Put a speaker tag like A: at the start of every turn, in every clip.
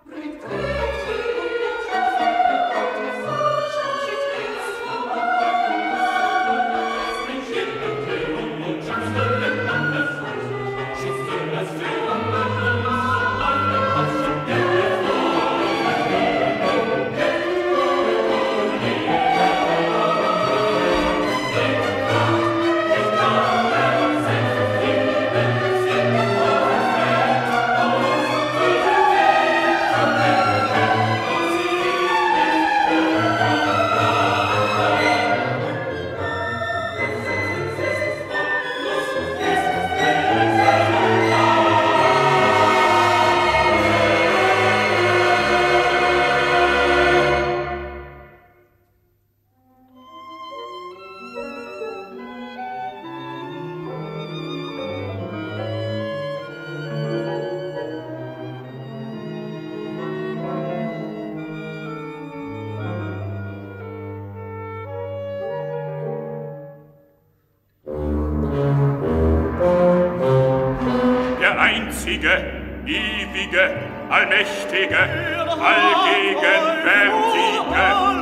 A: Ewige, allmächtige, allgegenwärtige,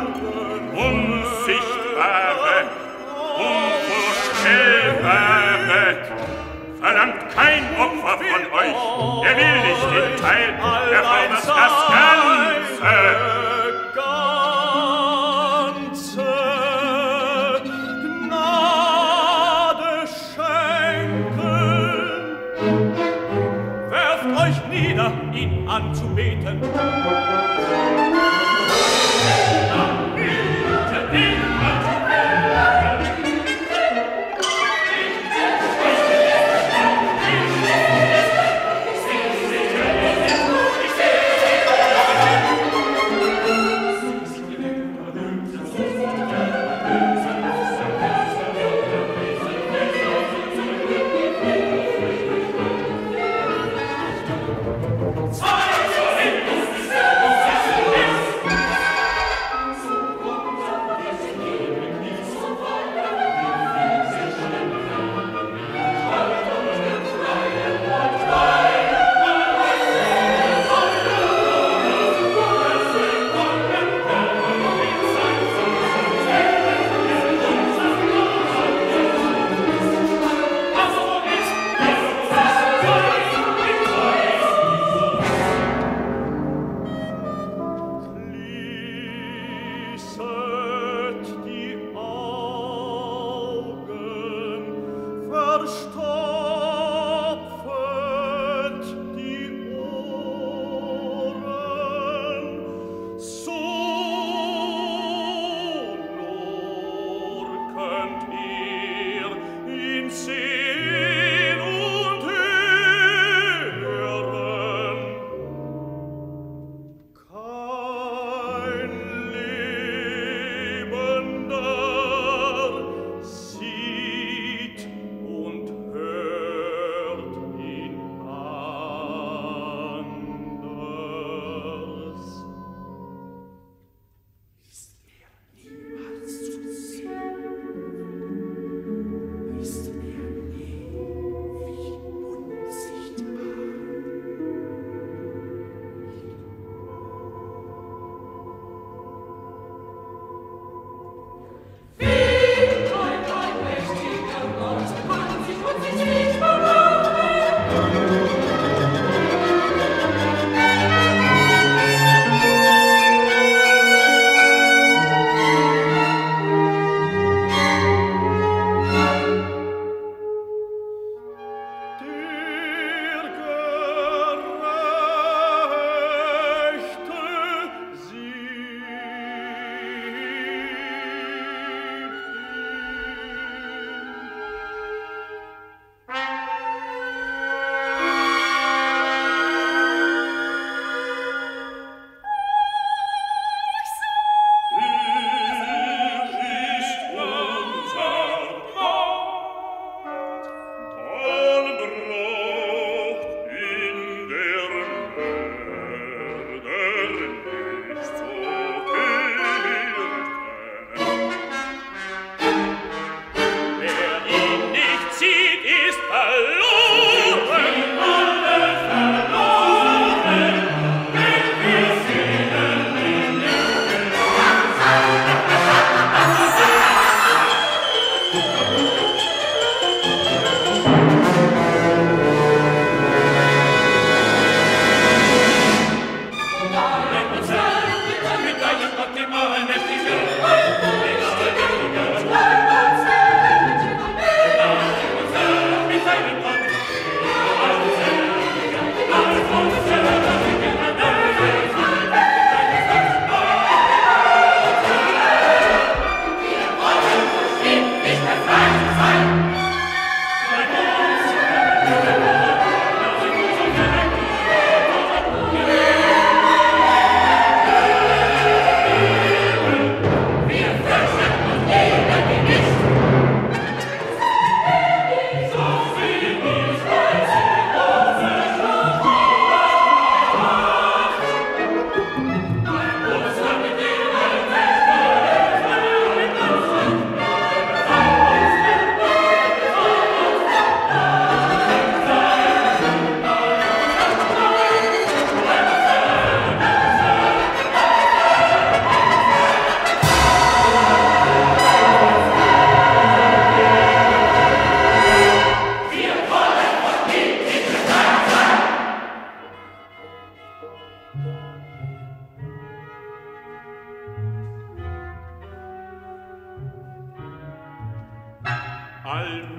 A: unsichtbare, unvorstellbare, verlangt kein Opfer von euch, er will nicht den Teil, er fordert das Ganze.
B: Ihn anzubeten.
A: Zwei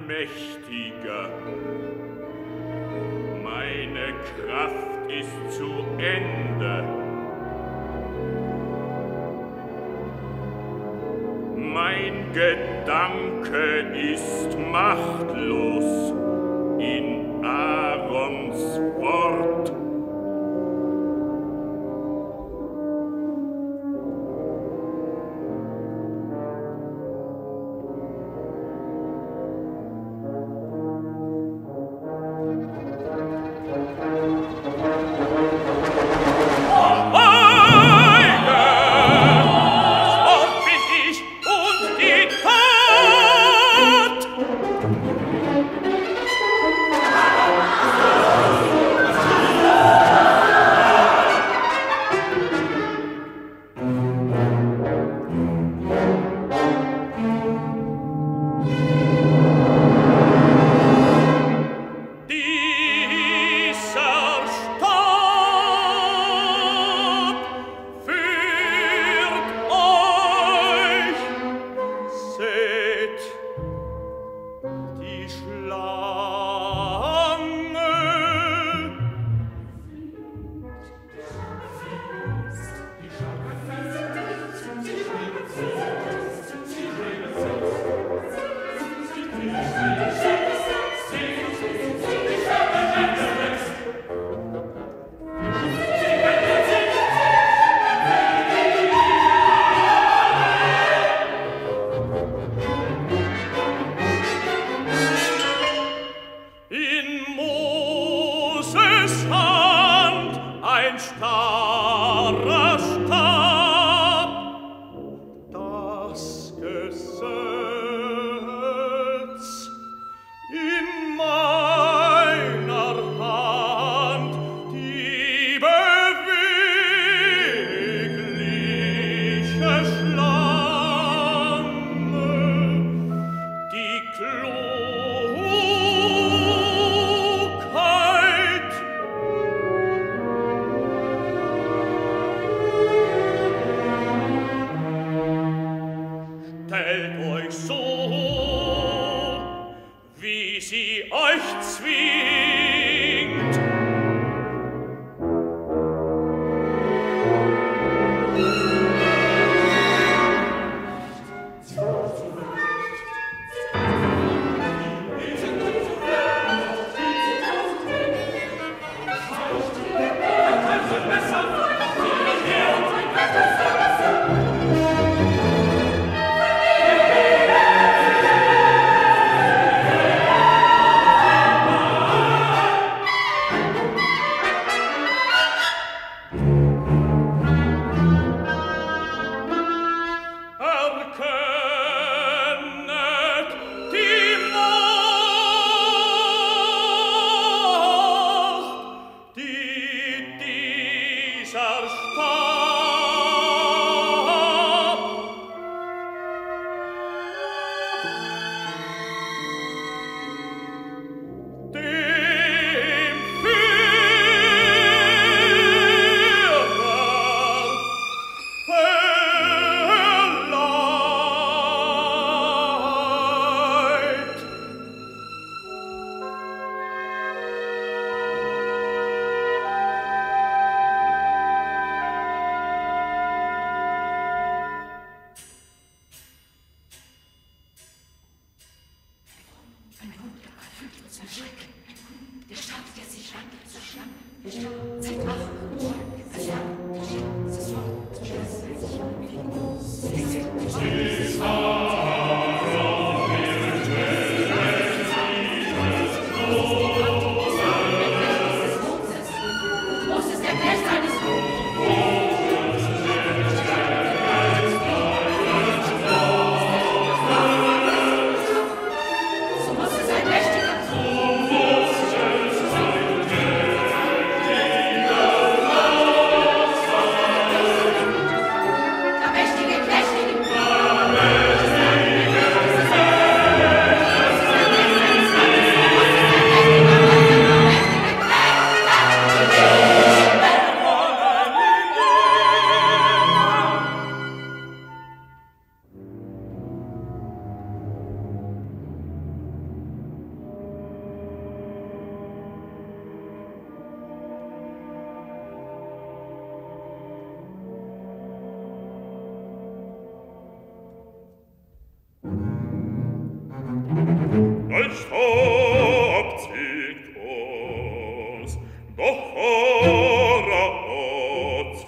A: Allmächtiger. Meine Kraft ist zu Ende. Mein Gedanke ist machtlos in Aarons Wort.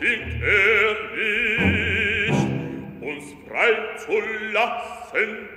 A: zwingt nicht, uns frei zu lassen.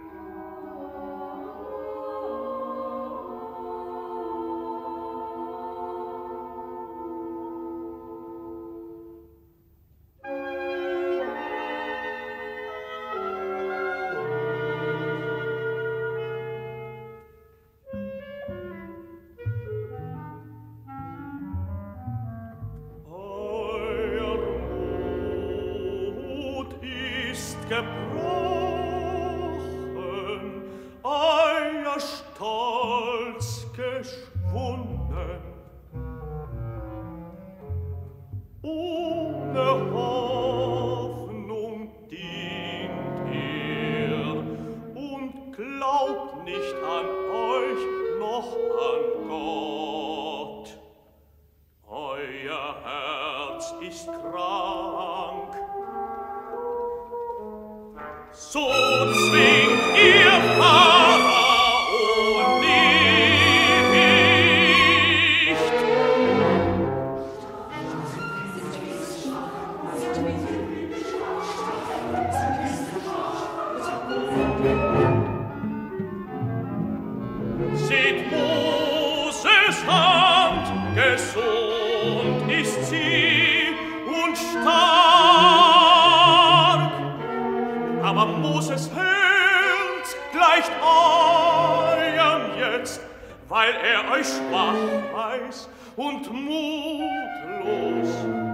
B: Gebrochen, euer Stolz geschwunden. Ohne Hoffnung dient ihr und glaubt nicht an euch noch an Gott. Euer Herz ist krank. So zwingt ihr Pharao nicht. Seht Moses Hand, gesund ist sie und stark. Aber Moses Herz gleicht eurem jetzt, weil er euch schwach weiß und mutlos.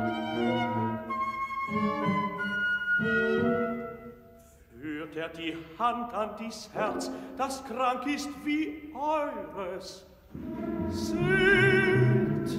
B: Führt er die Hand an dies Herz, das krank ist wie eures. Seht!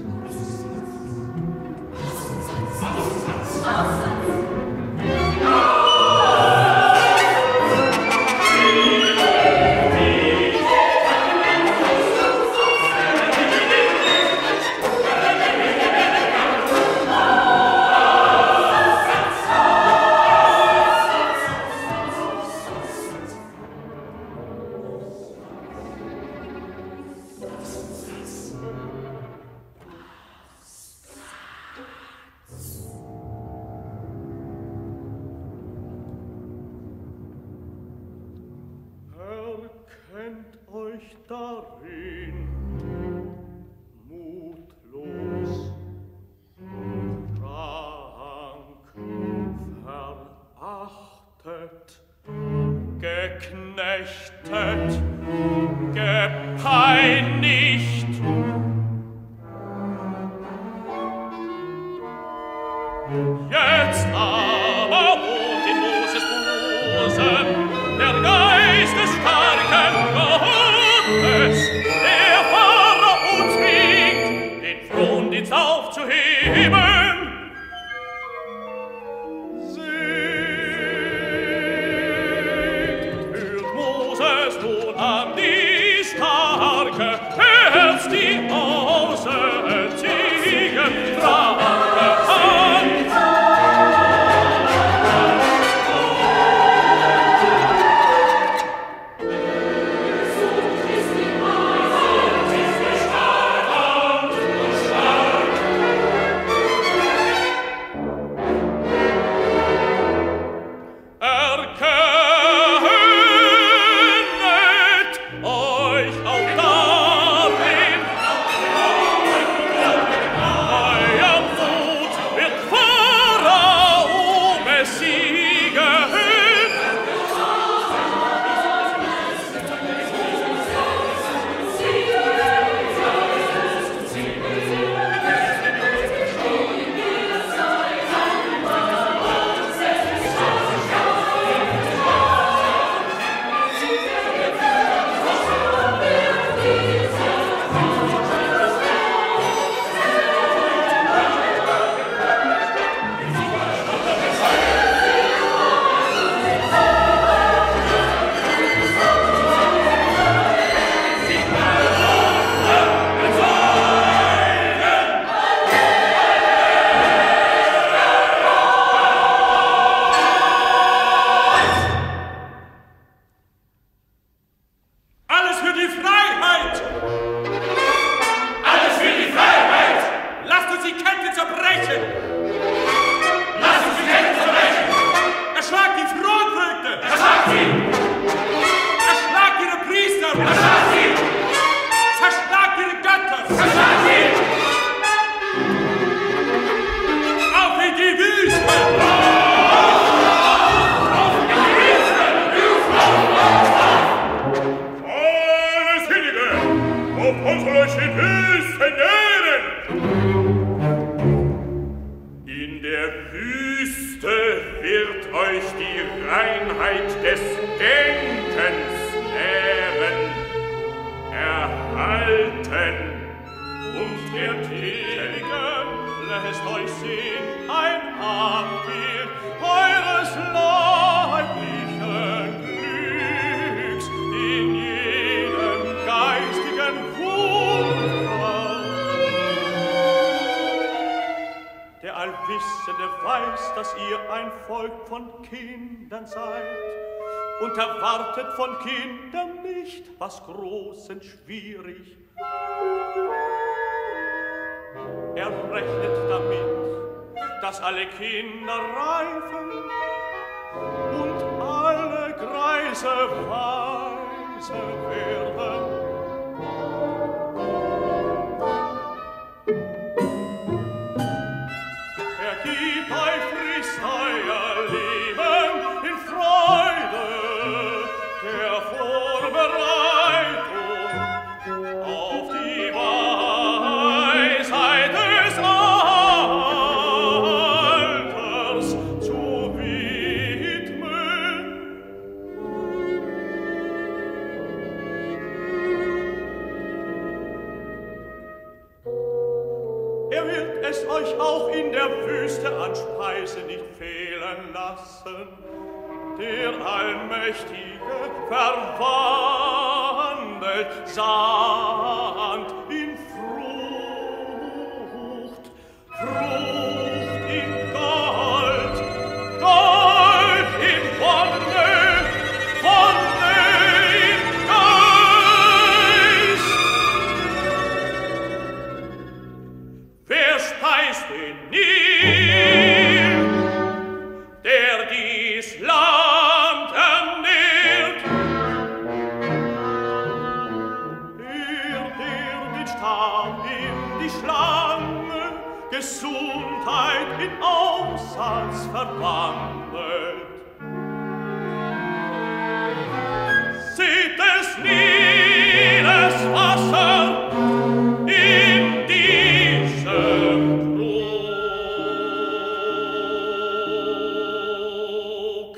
B: Darin mutlos, krank, verachtet, geknechtet, gepeinigt. Jetzt aber wohnt in Moses Busen der Geist des starken Gottes, der Pharao zwingt, den Frondienst aufzuheben. Seht, führt Moses nun an die starke, erst die auserziehen, trage Hand.
A: der Wüste wird euch die Reinheit des Denkens lehren, erhalten und ertilgen.
B: Lässt euch sehen ein Abbild eures leiblichen Glücks in jedem geistigen Wunder. Der Allwissende weiß, dass ihr ein Volk von Kindern seid und erwartet von Kindern nicht, was groß und schwierig. Er rechnet damit, dass alle Kinder reifen und alle Greise weise werden. Er gibt euch frisst euer Leben in Freude der Vorbereitung auf die Weisheit des Alters zu widmen. Er wird es euch auch in der Wüste an Speise nicht fehlen lassen. Der Allmächtige verwandelt Sand in Frucht, Frucht in Gold, Gold in Wonne, Wonne in Geist. Wer speist den Nil, der dies Land ernährt? Der den Stab in die Schlange, Gesundheit in Aussatz verwandelt. Seht des Niles Wasser in diesem Krug.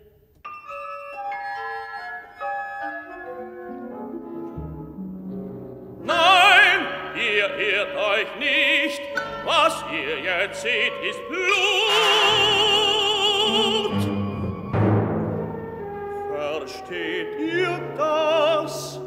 B: Nein, ihr irrt euch nicht, was ihr jetzt seht, ist Blut. Versteht ihr das?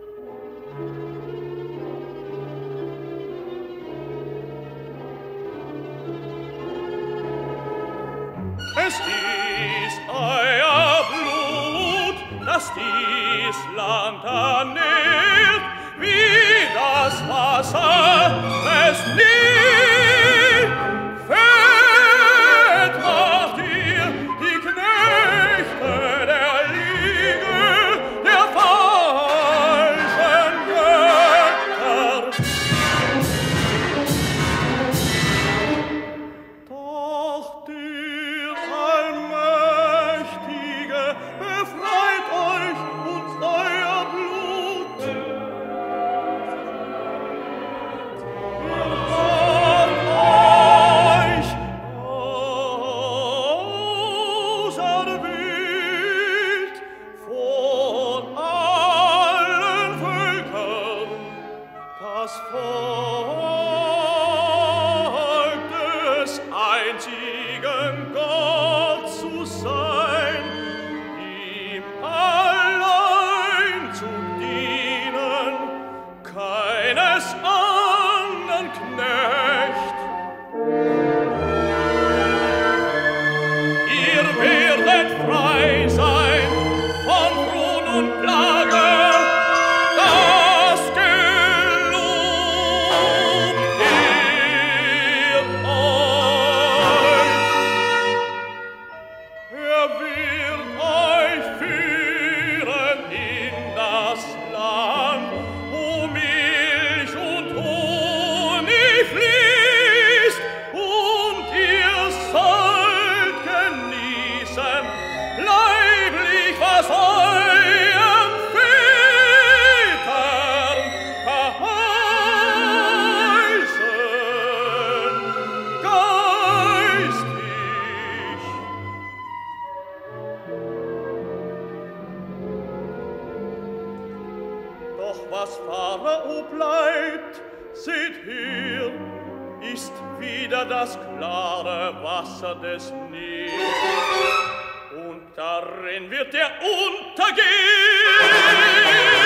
B: Es ist euer Blut, das dies Land ernährt, wie das Wasser des Nil. Fett macht ihr die Knechte der Liege, der falschen Götter. Doch der Allmächtige befreit euch und euer Blut. Er macht euch auserwählt von allen Völkern, das Volk des einzigen Gott zu sein, ihm allein zu dienen, keines anderen Knecht. Ihr werdet frei sein von Fron und Plage, das gelobt ihr euch. über das klare Wasser des Nils. Und darin wird er untergehen.